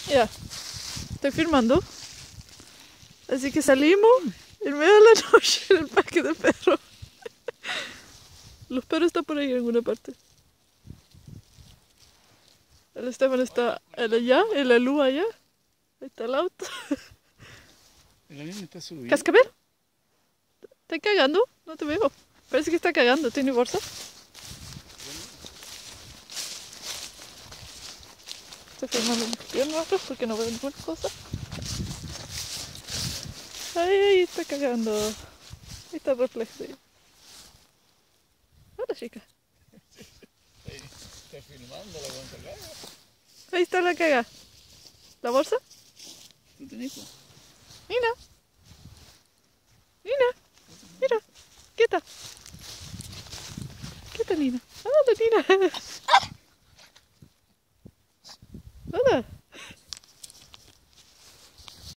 Ya, estoy filmando. Así que salimos en medio de la noche en el parque de perros. Los perros están por ahí en alguna parte. El Esteban está allá, en la luz allá. Ahí está el auto. El avión está subiendo. ¿Cascabel? ¿Estás cagando? No te veo. Parece que está cagando. ¿Tiene bolsa? Estoy filmando mis piernas porque no veo ninguna cosa. Ahí está cagando. Ahí está el reflejo. Hola, chica. Está filmando la guantacada. Ahí está la caga. ¿La bolsa? ¿Tú tenés? Nina. Nina. Mira. Quieta. Quieta, Nina. Hola, Nina. Hola.